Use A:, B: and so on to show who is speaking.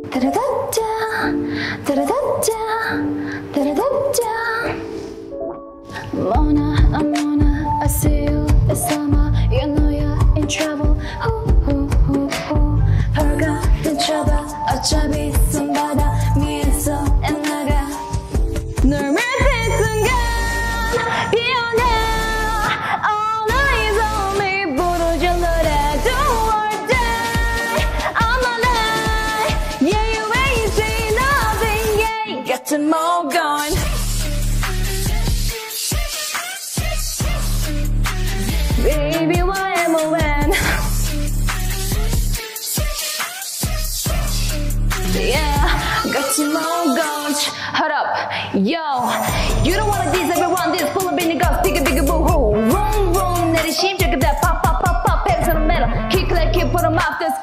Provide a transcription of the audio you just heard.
A: Da-da-da-da, da-da-da-da, da-da-da-da. Mona, I see you this summer. You know you're in trouble. 벌거든 쳐봐. 어차피 손 받아. 미에서 나가. 널 밀필 순간 피어나. All eyes on me. 부르짖는 노래. Do or die. I'm alive. Yeah, you ain't seen nothing. Yeah, you got to move on. Baby, why am I when? Yeah, got to move on. Hold up, yo. You don't wanna diss everyone. This full of big niggas, bigger, boo hoo. Vroom, vroom. 내리 심장 그대 pop, pop, pop, pop. 펜슬은 metal. Kick like kick, put 'em off this